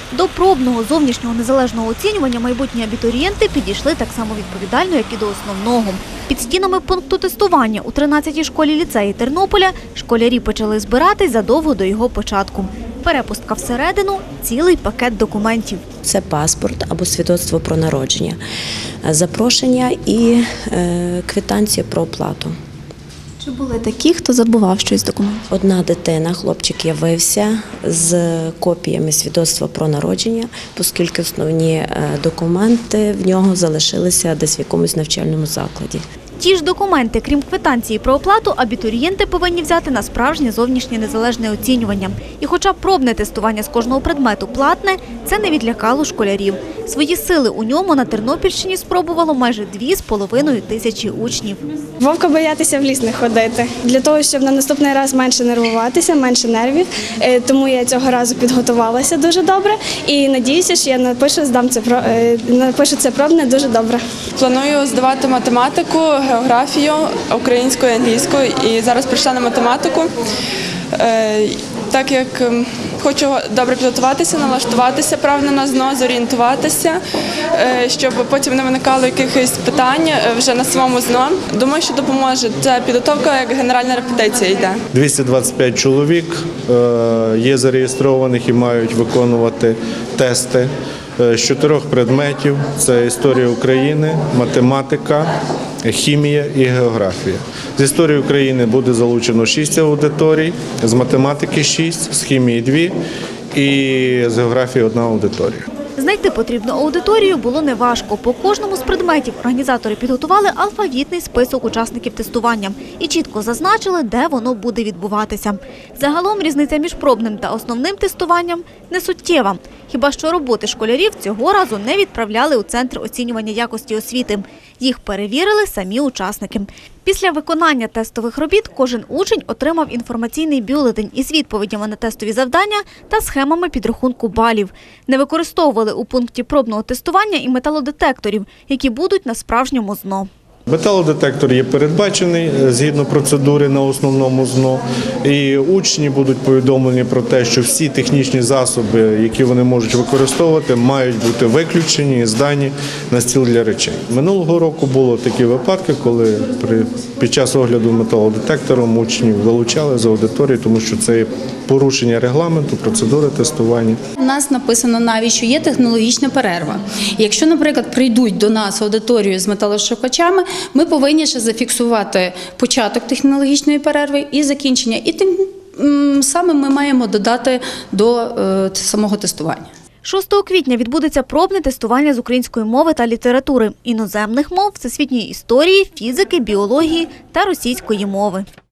До пробного зовнішнього незалежного оцінювання майбутні абітурієнти підійшли так само відповідально, як і до основного. Під стінами пункту тестування у 13-й школі ліцеї Тернополя школярі почали збиратись задовго до його початку. Перепустка всередину – цілий пакет документів. Це паспорт або свідоцтво про народження, запрошення і квитанція про оплату. Чи були такі, хто забував щось з документів? Одна дитина, хлопчик, явився з копіями свідоцтва про народження, оскільки основні документи в нього залишилися десь в якомусь навчальному закладі. Ті ж документи, крім квитанції про оплату, абітурієнти повинні взяти на справжнє зовнішнє незалежне оцінювання. І хоча пробне тестування з кожного предмету платне, це не відлякало школярів. Свої сили у ньому на Тернопільщині спробувало майже 2,5 тисячі учнів. Вовка боятися в ліс не ходити. Для того, щоб на наступний раз менше нервуватися, менше нервів. Тому я цього разу підготувалася дуже добре і надіюся, що я напишу це пробне дуже добре. Планую здавати математику, географію, українську і англійську. І зараз прийшла на математику. Так як хочу добре підготуватися, налаштуватися правильно на ЗНО, зорієнтуватися, щоб потім не виникало якихось питань вже на самому ЗНО. Думаю, що допоможе. Це підготовка, як генеральна репетиція йде. 225 чоловік є зареєстрованих і мають виконувати тести з 4 предметів. Це історія України, математика, хімія і географія. З історії України буде залучено 6 аудиторій, з математики 6, з хімії 2 і з географії 1 аудиторія. Знайти потрібну аудиторію було неважко. По кожному з предметів організатори підготували алфавітний список учасників тестування і чітко зазначили, де воно буде відбуватися. Загалом різниця між пробним та основним тестуванням не суттєва. Хіба що роботи школярів цього разу не відправляли у Центр оцінювання якості освіти. Їх перевірили самі учасники. Після виконання тестових робіт кожен учень отримав інформаційний бюлетень із відповідями на тестові завдання та схемами підрахунку балів. Не використовували у пункті пробного тестування і металодетекторів, які будуть на справжньому ЗНО. Металодетектор є передбачений згідно процедури на основному ЗНО. І учні будуть повідомлені про те, що всі технічні засоби, які вони можуть використовувати, мають бути виключені і здані на стіл для речей. Минулого року було такі випадки, коли під час огляду металодетектором учнів вилучали з аудиторії, тому що це є порушення регламенту, процедури тестування. У нас написано навіть, що є технологічна перерва. Якщо, наприклад, прийдуть до нас в аудиторію з металошукачами, ми повинні ще зафіксувати початок технологічної перерви і закінчення. І тим самим ми маємо додати до самого тестування. 6 квітня відбудеться пробне тестування з української мови та літератури, іноземних мов, всесвітньої історії, фізики, біології та російської мови.